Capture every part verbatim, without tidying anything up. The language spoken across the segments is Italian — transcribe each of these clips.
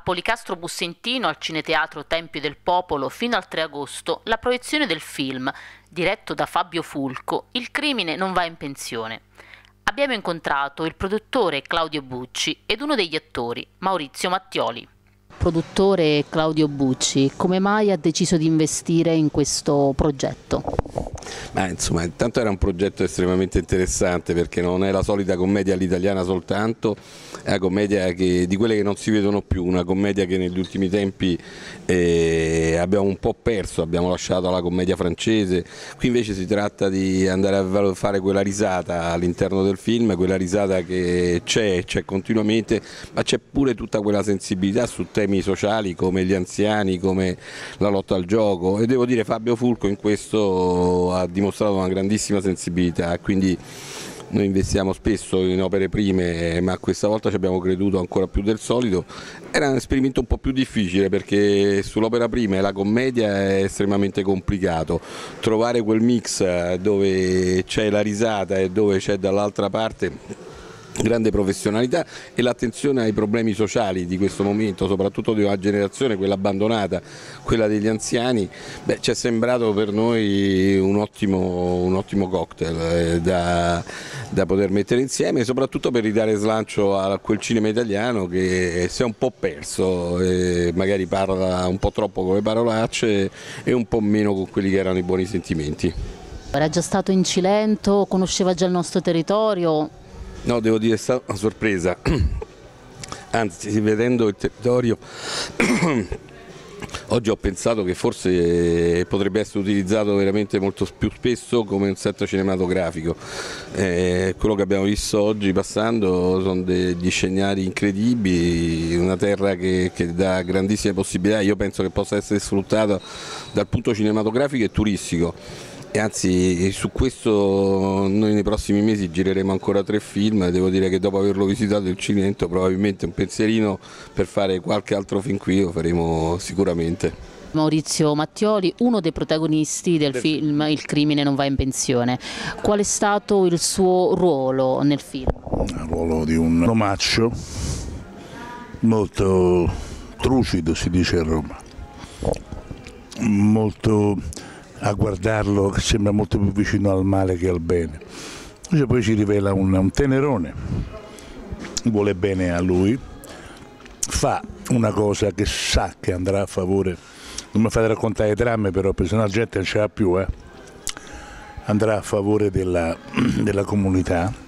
Policastro Bussentino, al Cineteatro Tempio del Popolo, fino al tre agosto, la proiezione del film, diretto da Fabio Fulco, Il crimine non va in pensione. Abbiamo incontrato il produttore Claudio Bucci ed uno degli attori, Maurizio Mattioli. Produttore Claudio Bucci, come mai ha deciso di investire in questo progetto? Ma insomma, intanto era un progetto estremamente interessante, perché non è la solita commedia all'italiana soltanto, è una commedia che, di quelle che non si vedono più, una commedia che negli ultimi tempi eh, abbiamo un po' perso, abbiamo lasciato alla commedia francese. Qui invece si tratta di andare a fare quella risata all'interno del film, quella risata che c'è, c'è continuamente, ma c'è pure tutta quella sensibilità su temi sociali come gli anziani, come la lotta al gioco, e devo dire Fabio Fulco in questo ha dimostrato una grandissima sensibilità, quindi noi investiamo spesso in opere prime, ma questa volta ci abbiamo creduto ancora più del solito. Era un esperimento un po' più difficile, perché sull'opera prima e la commedia è estremamente complicato, trovare quel mix dove c'è la risata e dove c'è dall'altra parte grande professionalità e l'attenzione ai problemi sociali di questo momento, soprattutto di una generazione, quella abbandonata, quella degli anziani. Beh, ci è sembrato per noi un ottimo, un ottimo cocktail eh, da, da poter mettere insieme, soprattutto per ridare slancio a quel cinema italiano che si è un po' perso, e magari parla un po' troppo con le parolacce e un po' meno con quelli che erano i buoni sentimenti. Era già stato in Cilento, conosceva già il nostro territorio? No, devo dire è stata una sorpresa, anzi vedendo il territorio oggi ho pensato che forse potrebbe essere utilizzato veramente molto più spesso come un set cinematografico. Eh, quello che abbiamo visto oggi passando sono degli scenari incredibili, una terra che, che dà grandissime possibilità, io penso che possa essere sfruttata dal punto cinematografico e turistico. E anzi, su questo noi nei prossimi mesi gireremo ancora tre film. Devo dire che dopo averlo visitato il Cilento probabilmente un pensierino per fare qualche altro film qui lo faremo sicuramente. Maurizio Mattioli, uno dei protagonisti del film Il crimine non va in pensione. Qual è stato il suo ruolo nel film? Il ruolo di un omaccio molto trucido, si dice a Roma, molto... a guardarlo che sembra molto più vicino al male che al bene. Invece poi ci rivela un, un tenerone, vuole bene a lui, fa una cosa che sa che andrà a favore, non mi fate raccontare trame però, perché sennò la gente non ce l'ha più, eh. Andrà a favore della, della comunità.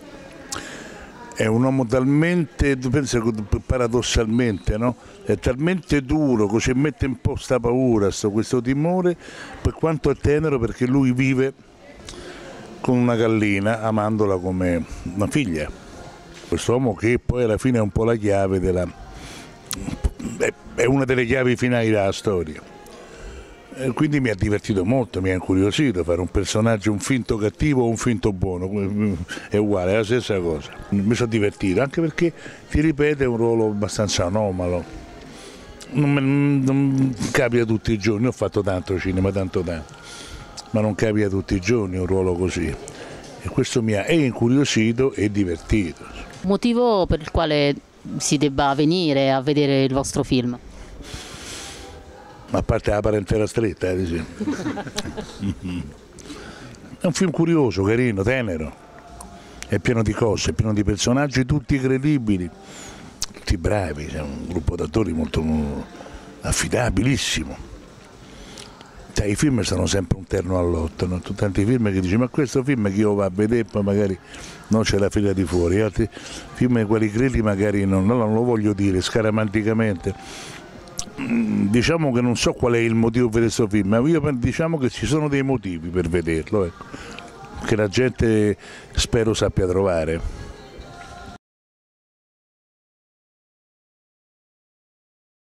È un uomo talmente, penso paradossalmente, no? È talmente duro, così mette un po' sta paura, sto, questo timore, per quanto è tenero, perché lui vive con una gallina, amandola come una figlia. Quest'uomo che poi alla fine è un po' la chiave della... è una delle chiavi finali della storia. E quindi mi ha divertito molto, mi ha incuriosito fare un personaggio, un finto cattivo o un finto buono, è uguale, è la stessa cosa. Mi sono divertito, anche perché, ti ripeto, è un ruolo abbastanza anomalo. Non, non capita tutti i giorni, ho fatto tanto cinema, tanto tanto, ma non capita tutti i giorni un ruolo così. E questo mi ha e incuriosito e divertito. Motivo per il quale si debba venire a vedere il vostro film? Ma a parte la parentela stretta, eh, sì. È un film curioso, carino, tenero, è pieno di cose, è pieno di personaggi tutti credibili, tutti bravi, c'è un gruppo d'attori molto affidabilissimo. Cioè, i film sono sempre un terno al lotto, no? Tu tanti film che dici ma questo film chi lo va a vedere, poi magari non c'è la fila di fuori, altri film quelli credi magari non, no, non lo voglio dire scaramanticamente. Diciamo che non so qual è il motivo per vedere questo film, ma io diciamo che ci sono dei motivi per vederlo, ecco, che la gente spero sappia trovare.